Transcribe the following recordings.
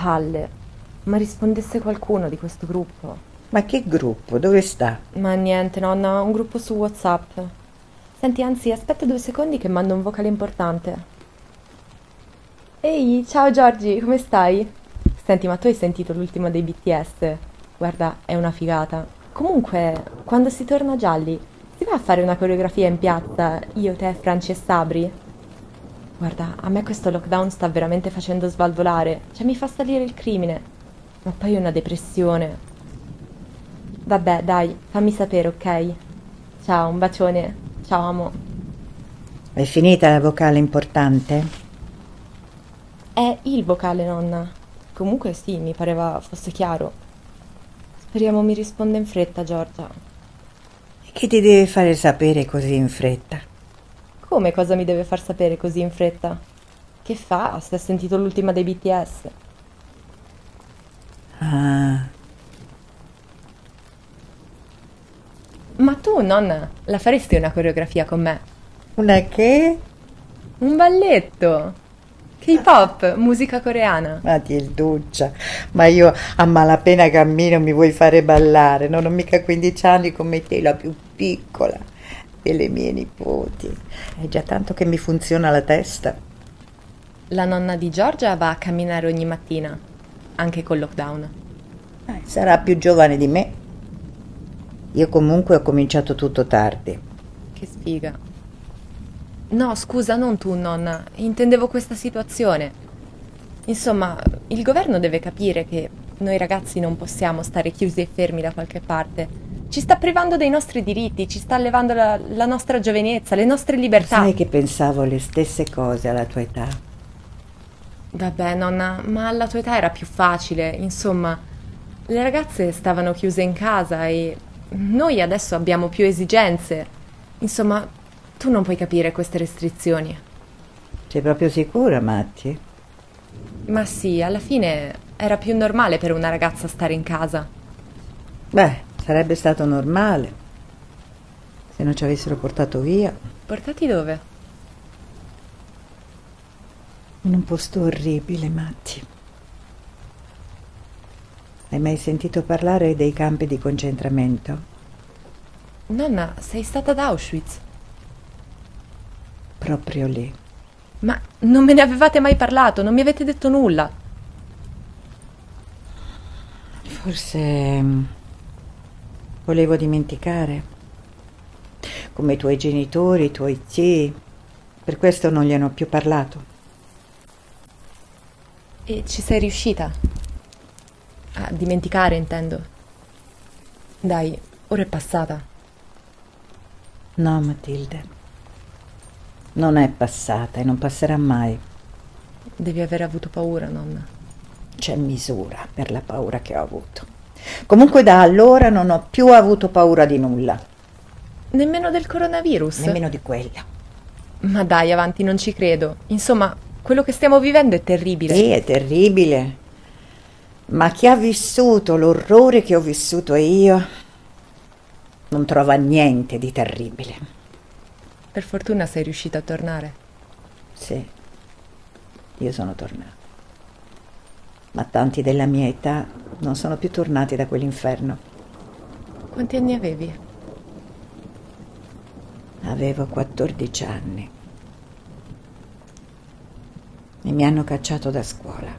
palle. Ma rispondesse qualcuno di questo gruppo. Ma che gruppo? Dove sta? Ma niente, nonna, un gruppo su WhatsApp. Senti, anzi, aspetta 2 secondi che mando un vocale importante. Ehi, ciao Giorgi, come stai? Senti, ma tu hai sentito l'ultimo dei BTS? Guarda, è una figata. Comunque, quando si torna a Gialli, si va a fare una coreografia in piazza, io, te, Franci e Sabri? Guarda, a me questo lockdown sta veramente facendo svalvolare, cioè mi fa salire il crimine. Ma poi ho una depressione. Vabbè, dai, fammi sapere, ok? Ciao, un bacione. Ciao, amo. È finita la vocale importante? È il vocale, nonna. Comunque sì, mi pareva fosse chiaro. Speriamo mi risponda in fretta, Giorgia. E che ti deve fare sapere così in fretta? Come cosa mi deve far sapere così in fretta? Che fa se ha sentito l'ultima dei BTS? Ah, Ma tu, nonna, la faresti una coreografia con me? una che? Un balletto! K-pop, musica coreana. Ma ti duccia, ma io a malapena cammino mi vuoi fare ballare, non ho mica 15 anni come te, la più piccola delle mie nipoti. È già tanto che mi funziona la testa. La nonna di Giorgia va a camminare ogni mattina, anche col lockdown. Sarà più giovane di me. Io comunque ho cominciato tutto tardi. Che sfiga. No, scusa, non tu, nonna. Intendevo questa situazione. Insomma, il governo deve capire che noi ragazzi non possiamo stare chiusi e fermi da qualche parte. Ci sta privando dei nostri diritti, ci sta allevando la nostra giovenezza, le nostre libertà. Sai che pensavo le stesse cose alla tua età. Vabbè, nonna, ma alla tua età era più facile. Insomma, le ragazze stavano chiuse in casa e noi adesso abbiamo più esigenze. Insomma, tu non puoi capire queste restrizioni. Sei proprio sicura, Matti? Ma sì, alla fine era più normale per una ragazza stare in casa. Beh, sarebbe stato normale se non ci avessero portato via. Portati dove? In un posto orribile, Matti. Hai mai sentito parlare dei campi di concentramento? Nonna, sei stata ad Auschwitz. Proprio lì. Ma non me ne avevate mai parlato, non mi avete detto nulla. Forse volevo dimenticare. Come i tuoi genitori, i tuoi zii. Per questo non gliene ho più parlato. E ci sei riuscita? A dimenticare, intendo. Dai, ora è passata. No, Matilde. Non è passata e non passerà mai. Devi aver avuto paura, nonna. C'è misura per la paura che ho avuto. Comunque da allora non ho più avuto paura di nulla. Nemmeno del coronavirus? Nemmeno di quella. Ma dai, avanti, non ci credo. Insomma, quello che stiamo vivendo è terribile. Sì, è terribile. Ma chi ha vissuto l'orrore che ho vissuto io non trova niente di terribile. Per fortuna sei riuscita a tornare. Sì, io sono tornata. Ma tanti della mia età non sono più tornati da quell'inferno. Quanti anni avevi? Avevo 14 anni e mi hanno cacciato da scuola.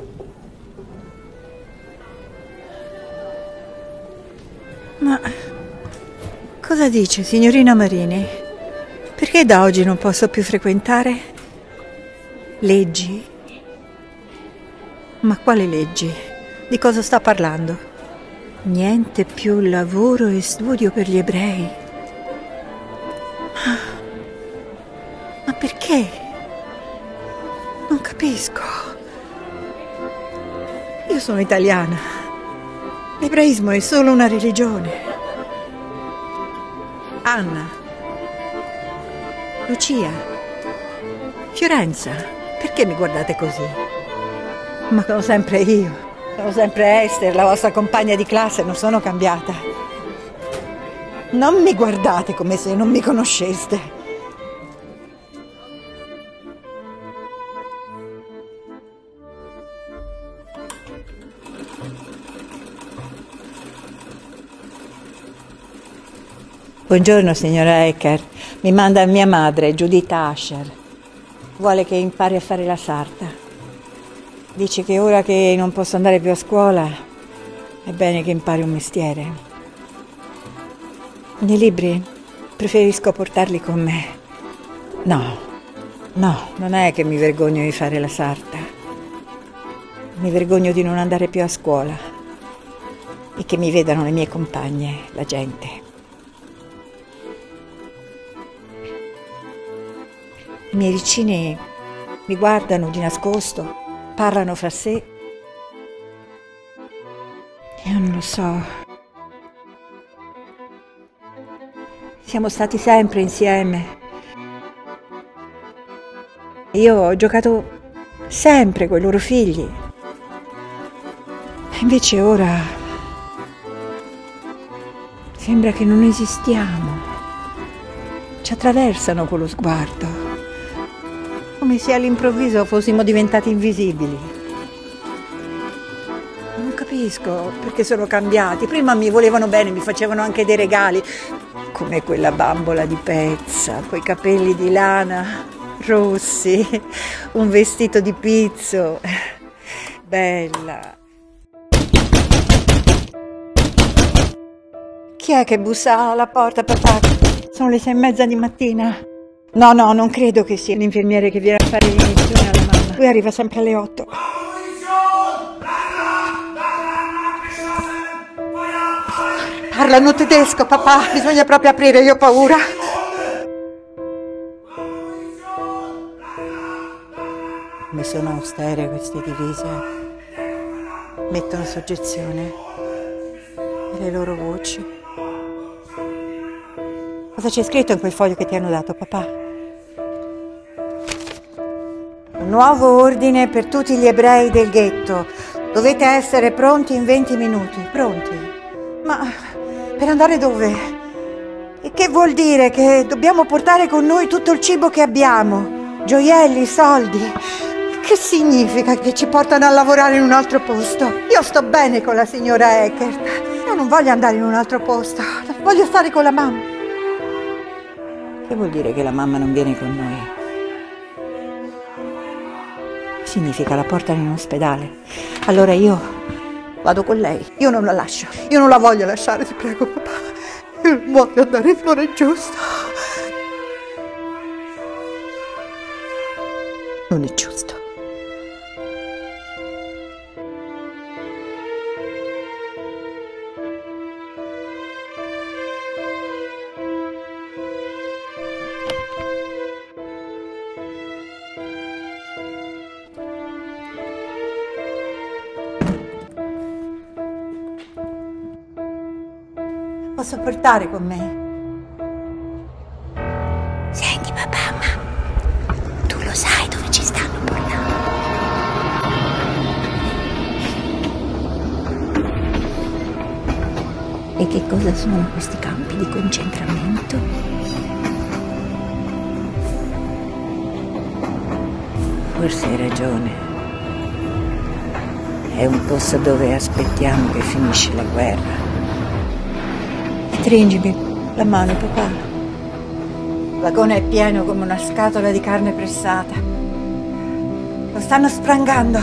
Ma cosa dice, signorina Marini? Perché da oggi non posso più frequentare? Leggi? Ma quali leggi? Di cosa sta parlando? Niente più lavoro e studio per gli ebrei. Ma perché? Non capisco. Io sono italiana. L'ebraismo è solo una religione. Anna, Lucia, Fiorenza, perché mi guardate così? Ma sono sempre io, sono sempre Esther, la vostra compagna di classe, non sono cambiata. Non mi guardate come se non mi conosceste. Buongiorno, signora Eckert. Mi manda mia madre, Judith Asher. Vuole che impari a fare la sarta. Dice che ora che non posso andare più a scuola, è bene che impari un mestiere. I libri preferisco portarli con me. No, non è che mi vergogno di fare la sarta. Mi vergogno di non andare più a scuola e che mi vedano le mie compagne, la gente. I miei vicini mi guardano di nascosto, parlano fra sé. Io non lo so. Siamo stati sempre insieme. Io ho giocato sempre con i loro figli. E invece ora sembra che non esistiamo. Ci attraversano con lo sguardo, come se all'improvviso fossimo diventati invisibili. Non capisco perché sono cambiati. Prima mi volevano bene, mi facevano anche dei regali, come quella bambola di pezza, coi capelli di lana rossi, un vestito di pizzo. Bella. Chi è che bussa alla porta, papà? Sono le 6:30 di mattina. No, non credo che sia l'infermiere che viene a fare l'iniezione alla mamma. Lui arriva sempre alle 8. Parlano tedesco, papà. Bisogna proprio aprire, io ho paura. Come sono austere queste divise. Mettono soggezione. E le loro voci. Cosa c'è scritto in quel foglio che ti hanno dato, papà? Un nuovo ordine per tutti gli ebrei del ghetto. Dovete essere pronti in 20 minuti. Pronti? Ma per andare dove? E che vuol dire? Che dobbiamo portare con noi tutto il cibo che abbiamo? Gioielli, soldi? Che significa che ci portano a lavorare in un altro posto? Io sto bene con la signora Eckert. Io non voglio andare in un altro posto. Voglio stare con la mamma. Che vuol dire che la mamma non viene con noi? Significa la portano in ospedale. Allora io vado con lei. Io non la lascio. Io non la voglio lasciare, ti prego, papà. Io non voglio andare fuori giusto. Non è giusto. Posso portare con me? Senti papà, ma tu lo sai dove ci stanno portando? E che cosa sono questi campi di concentramento? Forse hai ragione. È un posto dove aspettiamo che finisce la guerra. Stringimi la mano, papà. Il vagone è pieno come una scatola di carne pressata. Lo stanno sprangando.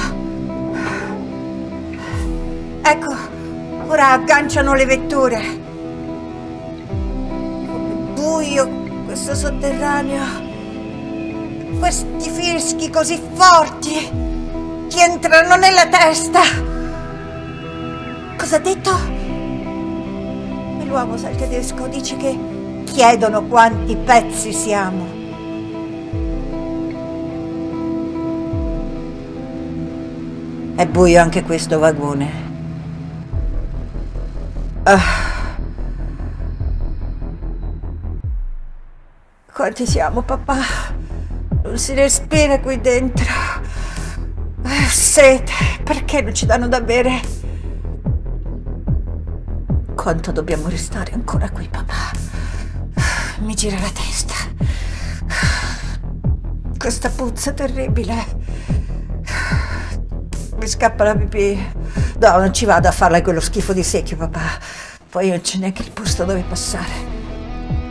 Ecco, ora agganciano le vetture. Come buio questo sotterraneo. Questi fischi così forti ti entrano nella testa. Cosa ha detto? L'uomo sa il tedesco, dice che chiedono quanti pezzi siamo. È buio anche questo vagone. Quanti siamo, papà? Non si respira qui dentro. Sete, perché non ci danno da bere? Quanto dobbiamo restare ancora qui, papà? Mi gira la testa. Questa puzza terribile. Mi scappa la pipì. No, non ci vado a farla quello schifo di secchio, papà. Poi non c'è neanche il posto dove passare.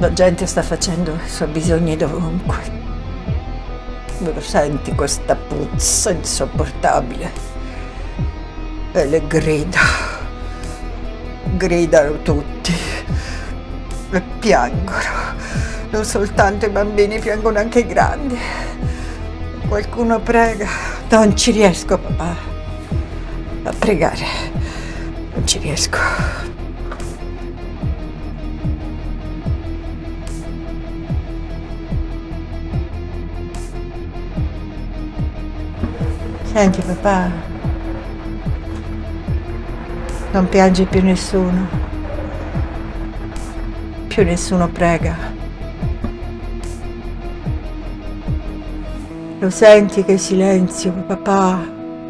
La gente sta facendo i suoi bisogni dovunque. Lo senti questa puzza insopportabile? E le gridano tutti e piangono. Non soltanto i bambini, piangono anche i grandi. Qualcuno prega. Non ci riesco, papà, a pregare. Non ci riesco. Senti, papà, non piange più nessuno. Più nessuno prega. Lo senti che silenzio, papà?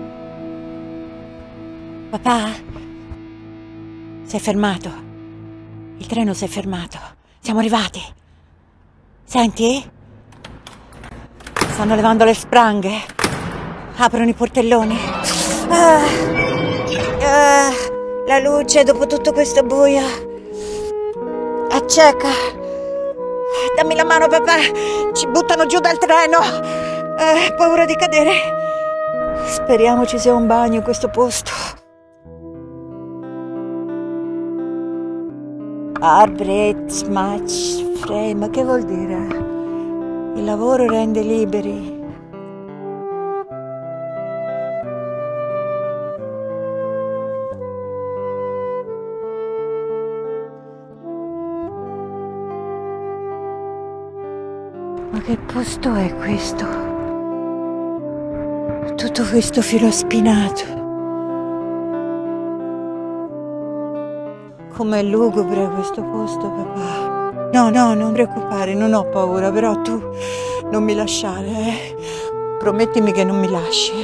Papà? Si è fermato. Il treno si è fermato. Siamo arrivati. Senti? Stanno levando le spranghe. Aprono i portelloni. La luce dopo tutto questo buio. Acceca. Dammi la mano, papà. Ci buttano giù dal treno. Paura di cadere. Speriamo ci sia un bagno in questo posto. Arbeidsmarkedsfrei, ma che vuol dire? Il lavoro rende liberi. Ma che posto è questo? Tutto questo filo spinato. Com'è lugubre questo posto, papà. No, non preoccupare, non ho paura, però tu non mi lasciare, eh? Promettimi che non mi lasci.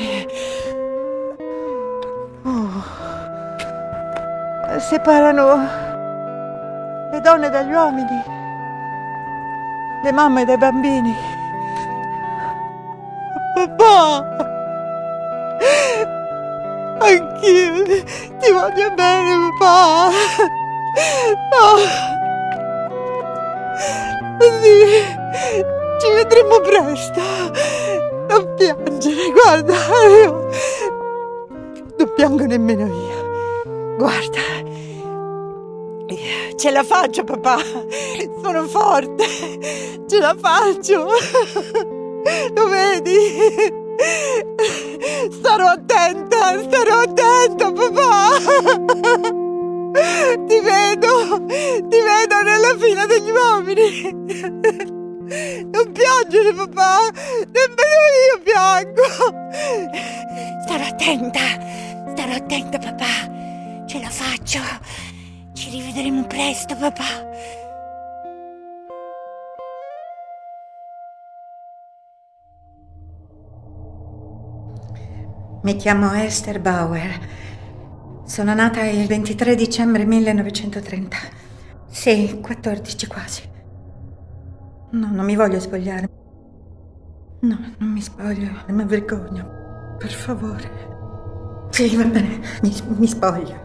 Separano le donne dagli uomini, le mamme dai bambini. Papà! Anch'io ti voglio bene, papà. No. Sì, ci vedremo presto. Non piangere, guarda. Non piango nemmeno io. Guarda. Ce la faccio, papà. Sono forte. Ce la faccio. Lo vedi? Starò attenta, papà! Ti vedo nella fila degli uomini! Non piangere, papà! Nemmeno io piango! Starò attenta, papà! Ce la faccio! Ci rivedremo presto, papà! Mi chiamo Esther Bauer. Sono nata il 23 dicembre 1930. Sì, 14 quasi. No, non mi voglio spogliare. No, non mi spoglio, mi vergogno. Per favore. Sì, va bene, mi spoglio.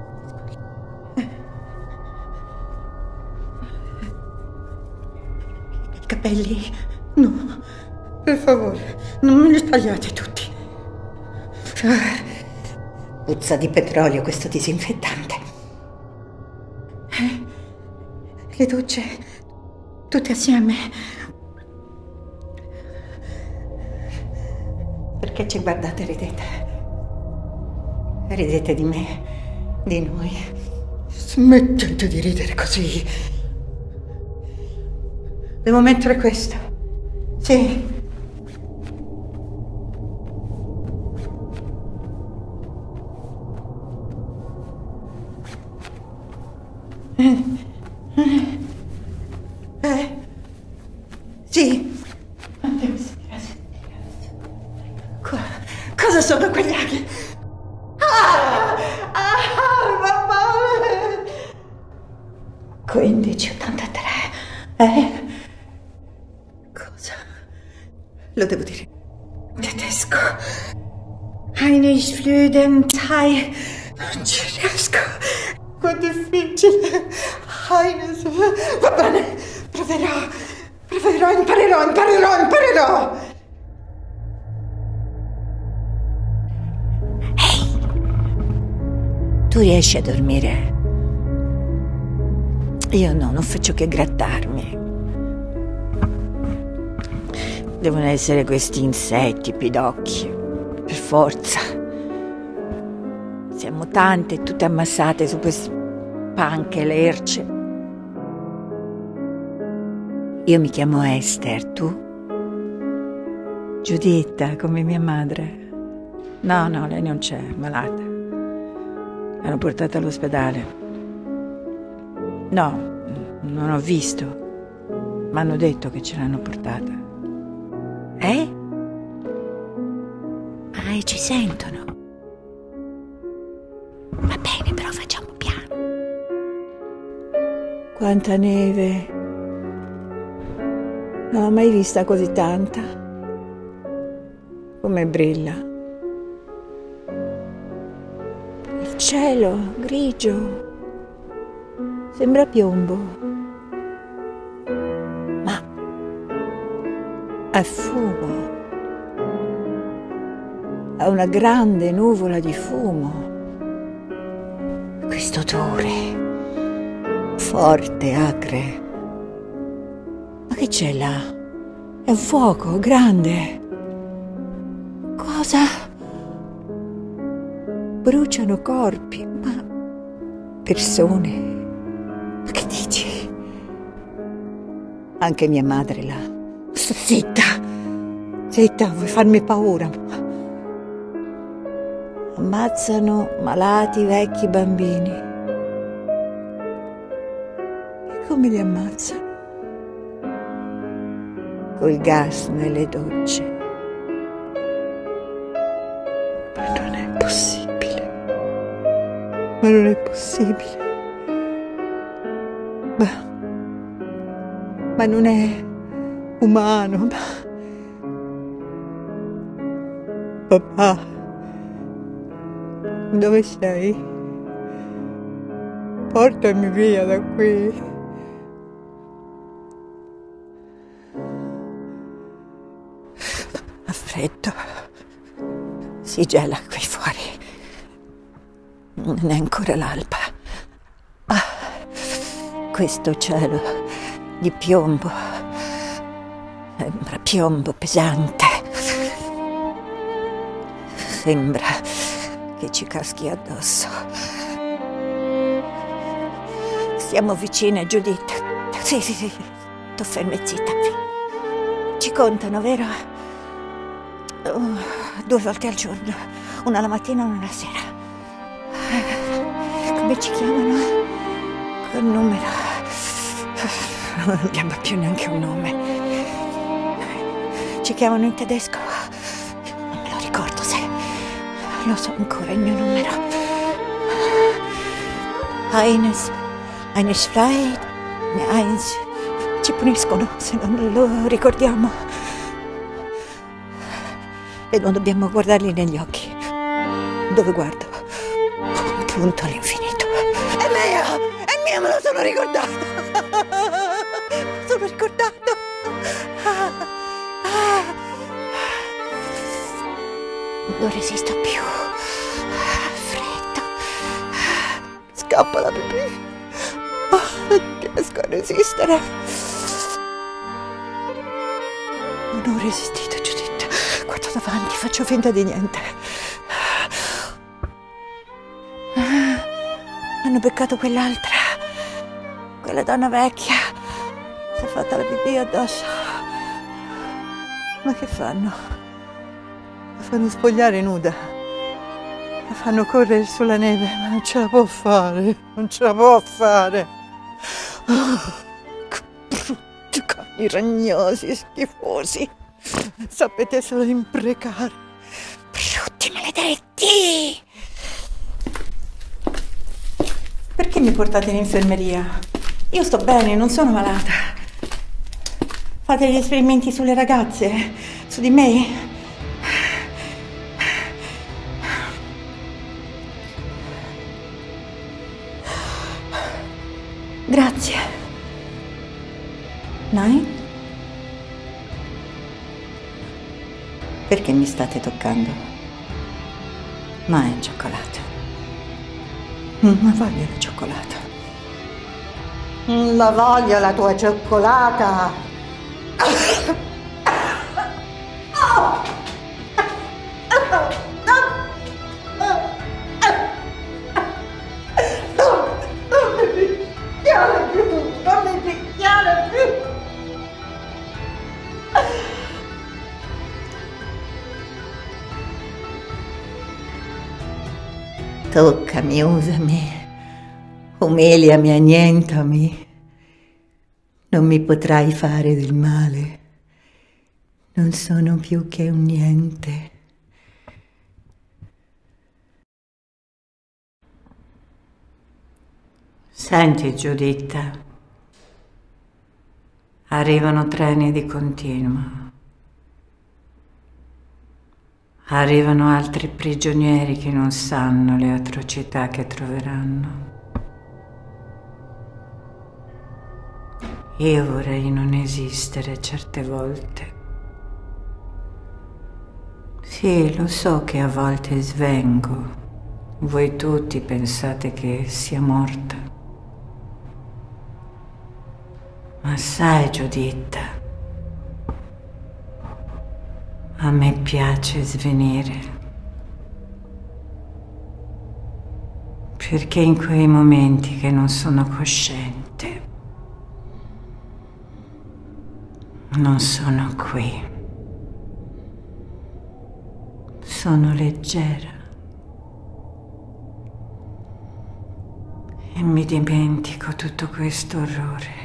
I capelli? No, per favore, non me li tagliate tutti. Puzza di petrolio questo disinfettante. Le docce tutte assieme. Perché ci guardate e ridete? Ridete di me, di noi. Smettete di ridere così. Devo mettere questo. Sì. Sì. Cosa sono quegli aghi? Mamma! 1583. Cosa? Lo devo dire. Tedesco. Einigflüden Thai. Non ci riesco. Quanto è difficile. Heines. Va bene. Proverò, imparerò. Ehi! Tu riesci a dormire? Io no, non faccio che grattarmi. Devono essere questi insetti, pidocchi, per forza. Siamo tante, tutte ammassate su queste panche lerce. Io mi chiamo Esther, tu? Giuditta, come mia madre. No, lei non c'è, è malata. L'hanno portata all'ospedale. No, non ho visto. M'hanno detto che ce l'hanno portata. Ci sentono. Va bene, però facciamo piano. Quanta neve. Non l'ho mai vista così tanta. Come brilla. Il cielo grigio. Sembra piombo. Ma è fumo. È una grande nuvola di fumo. Questo odore forte, acre. Ma che c'è là? È un fuoco grande. Cosa? Bruciano corpi, ma persone. Ma che dici? Anche mia madre là. Zitta, vuoi farmi paura? Ammazzano malati, vecchi, bambini. E come li ammazzano? Col gas nelle docce. Ma non è possibile. Ma non è umano. Papà. Dove sei? Portami via da qui. Ha freddo. Si gela qui fuori. Non è ancora l'alba. Questo cielo di piombo. Sembra piombo pesante. Sembra che ci caschi addosso. Siamo vicine, Giuditta. Sì. Tu fermi zitta. Ci contano, vero? 2 volte al giorno. Una la mattina e una la sera. Come ci chiamano? Col numero. Non abbiamo più neanche un nome. Ci chiamano in tedesco. Non me lo ricordo se... Lo so ancora il mio numero. Eines Flight, eins. Ci puniscono se non lo ricordiamo. E non dobbiamo guardarli negli occhi. Dove guardo? Un punto all'infinito. È mia, me lo sono ricordato. Non resisto più. Freddo. Scappa la pipì. Non riesco a resistere. Non ho resistito, Giuditta. Guardo davanti, faccio finta di niente. Hanno beccato quell'altra. Quella donna vecchia. Si è fatta la pipì addosso. Ma che fanno? La fanno spogliare nuda. La fanno correre sulla neve, ma non ce la può fare. Che brutti cani ragnosi, schifosi. Sapete solo imprecare. Brutti maledetti! Perché mi portate in infermeria? Io sto bene, non sono malata. Fate gli esperimenti sulle ragazze, su di me. Grazie. Mai? Perché mi state toccando? Ma è cioccolato. Ma voglio la cioccolata. La voglio la tua cioccolata. Non mi picchiare più, non mi picchiare più. Toccami, usami, umiliami, annientami. Non mi potrai fare del male. Non sono più che un niente. Senti, Giuditta, arrivano treni di continuo. Arrivano altri prigionieri che non sanno le atrocità che troveranno. Io vorrei non esistere certe volte. Sì, lo so che a volte svengo. Voi tutti pensate che sia morta. Ma sai, Giuditta, a me piace svenire, perché in quei momenti che non sono cosciente, non sono qui, sono leggera e mi dimentico tutto questo orrore.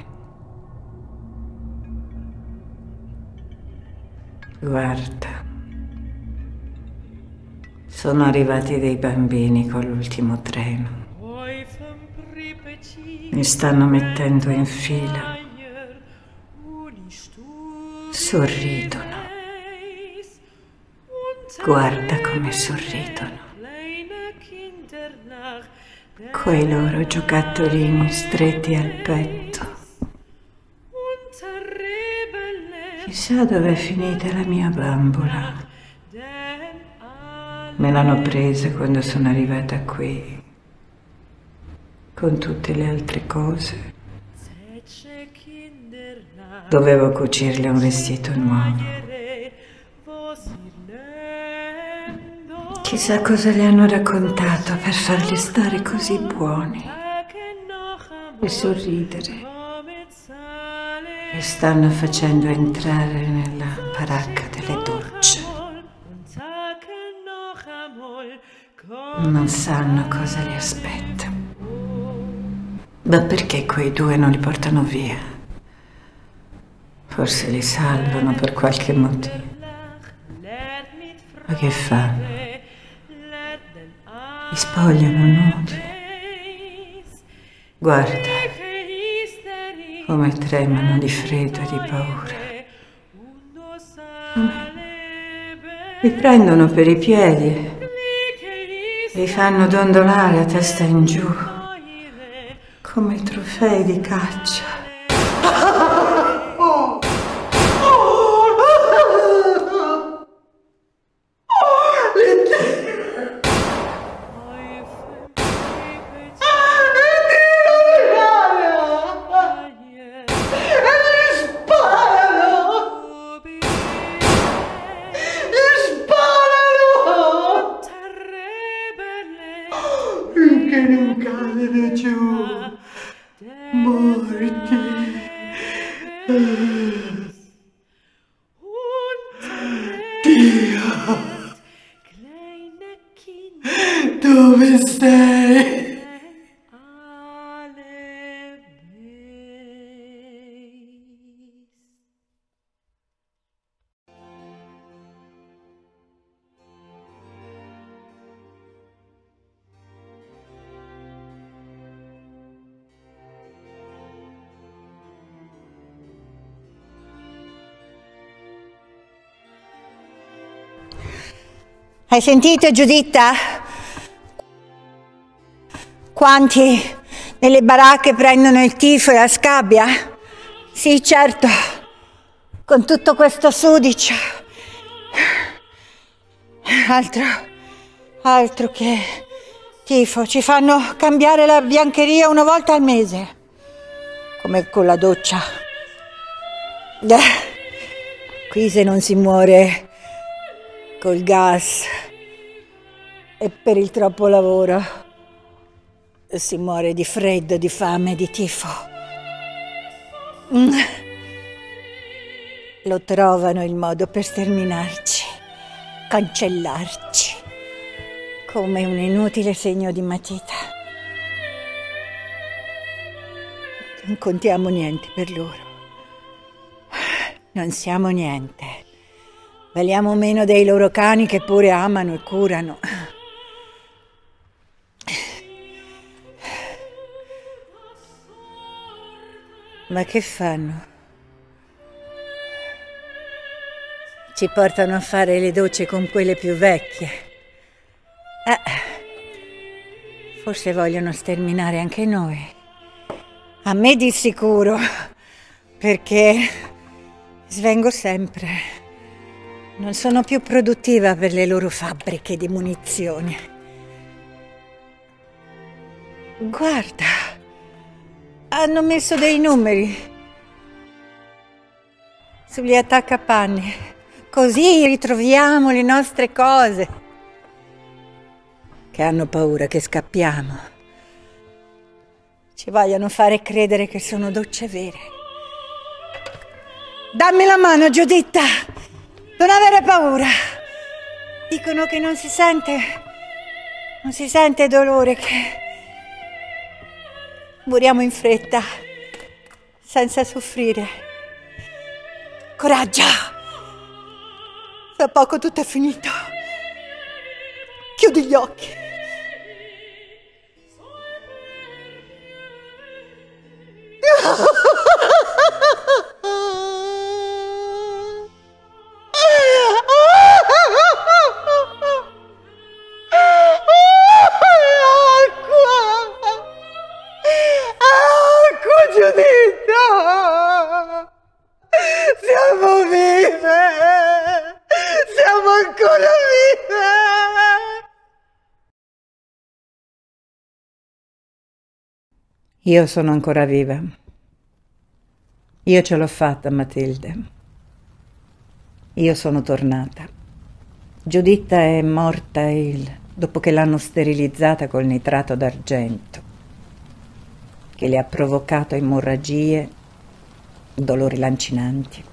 Guarda, sono arrivati dei bambini con l'ultimo treno. Mi stanno mettendo in fila. Sorridono. Guarda come sorridono. Quei loro giocattolini stretti al petto. Chissà dove è finita la mia bambola. Me l'hanno presa quando sono arrivata qui, con tutte le altre cose. Dovevo cucirle un vestito nuovo. Chissà cosa le hanno raccontato per farli stare così buoni e sorridere. Mi stanno facendo entrare nella baracca delle docce. Non sanno cosa li aspetta. Ma perché quei due non li portano via? Forse li salvano per qualche motivo. Ma che fanno? Li spogliano nudi. Guarda come tremano di freddo e di paura. Li prendono per i piedi, li fanno dondolare a testa in giù, come trofei di caccia. Che non cadano giù, morti. Dio, dove sei? Hai sentito, Giuditta? Quanti nelle baracche prendono il tifo e la scabbia? Sì, certo, con tutto questo sudicio. Altro che tifo, ci fanno cambiare la biancheria una volta al mese, come con la doccia. Qui se non si muore col gas e per il troppo lavoro, si muore di freddo, di fame e di tifo. Lo trovano il modo per sterminarci, cancellarci, come un inutile segno di matita. Non contiamo niente per loro. Non siamo niente. Valiamo meno dei loro cani che pure amano e curano. Ma che fanno? Ci portano a fare le docce con quelle più vecchie. Forse vogliono sterminare anche noi. A me di sicuro, perché svengo sempre. Non sono più produttiva per le loro fabbriche di munizioni. Guarda, hanno messo dei numeri sugli attaccapanni, così ritroviamo le nostre cose. Che hanno paura che scappiamo. Ci vogliono fare credere che sono docce vere. Dammi la mano, Giuditta! Non avere paura! Dicono che non si sente dolore, che moriamo in fretta, senza soffrire. Coraggio! Tra poco tutto è finito. Chiudi gli occhi. Siamo vive! Siamo ancora vive! Io sono ancora viva. Io ce l'ho fatta, Matilde. Io sono tornata. Giuditta è morta dopo che l'hanno sterilizzata col nitrato d'argento, che le ha provocato emorragie, dolori lancinanti.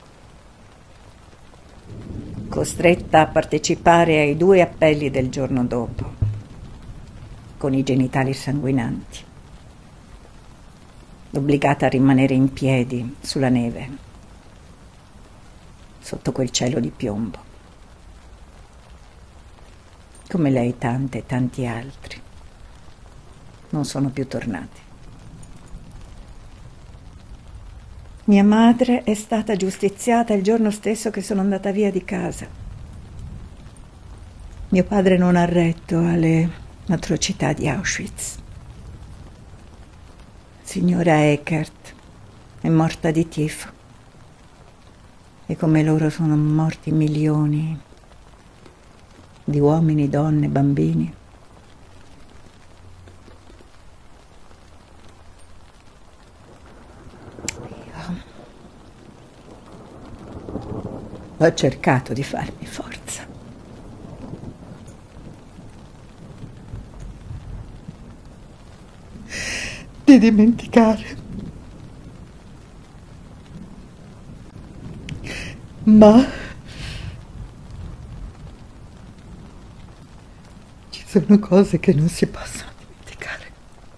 Costretta a partecipare ai 2 appelli del giorno dopo, con i genitali sanguinanti. Obbligata a rimanere in piedi sulla neve, sotto quel cielo di piombo. Come lei tante e tanti altri non sono più tornati. Mia madre è stata giustiziata il giorno stesso che sono andata via di casa. Mio padre non ha retto alle atrocità di Auschwitz. Signora Eckert è morta di tifo e come loro sono morti milioni di uomini, donne, bambini. Io ho cercato di farmi forza. Di dimenticare. Ma ci sono cose che non si possono dimenticare.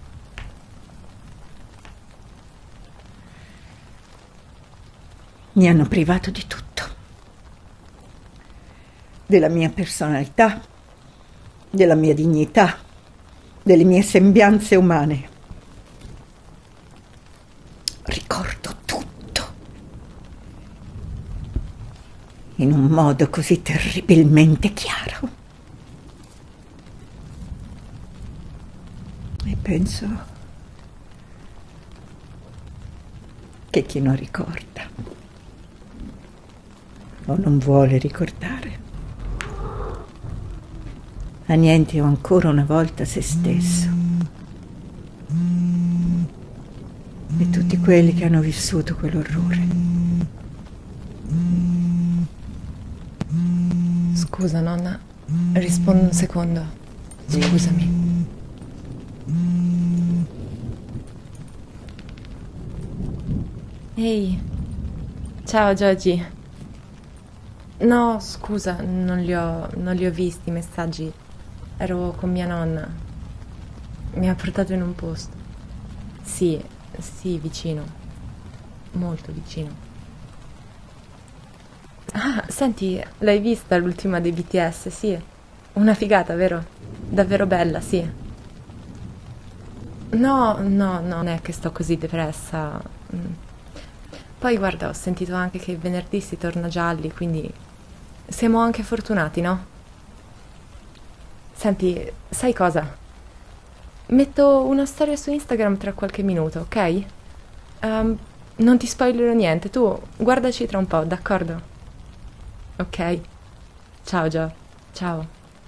Mi hanno privato di tutto. Della mia personalità, della mia dignità, delle mie sembianze umane. Ricordo tutto in un modo così terribilmente chiaro. E penso che chi non ricorda o non vuole ricordare. Annienti ancora una volta se stesso e tutti quelli che hanno vissuto quell'orrore. Scusa, nonna, rispondo un secondo. Scusami. Ehi, ciao Giogi. No, scusa, non li ho visti i messaggi. Ero con mia nonna. Mi ha portato in un posto. Sì, vicino. Molto vicino. Ah, senti, l'hai vista l'ultima dei BTS? Sì. Una figata, vero? Davvero bella, sì. No, non è che sto così depressa. Poi guarda, ho sentito anche che venerdì si torna gialli, quindi siamo anche fortunati, no? Senti, sai cosa? Metto una storia su Instagram tra qualche minuto, ok? Non ti spoilerò niente, tu guardaci tra un po', d'accordo? Ok. Ciao Gio, ciao.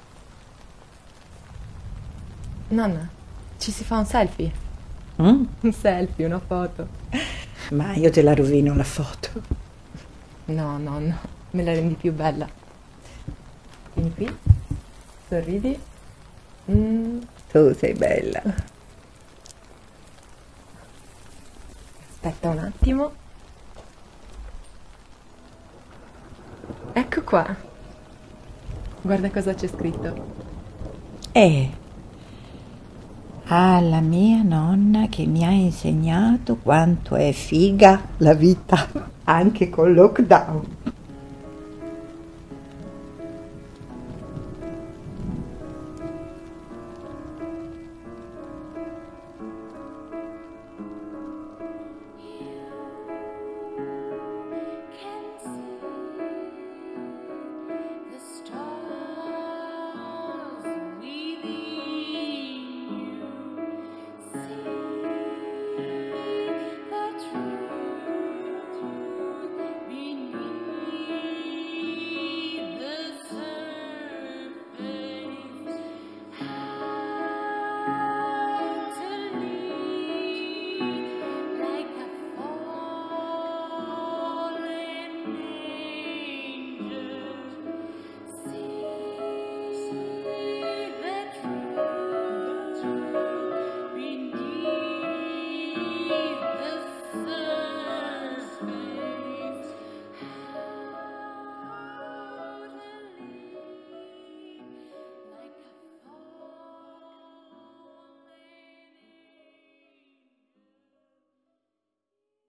Nonna, ci si fa un selfie? Un selfie, una foto. Ma io te la rovino la foto. No, me la rendi più bella. Vieni qui, sorridi. Tu sei bella. Aspetta un attimo. Ecco qua. Guarda cosa c'è scritto. Alla mia nonna che mi ha insegnato quanto è figa la vita, anche col lockdown.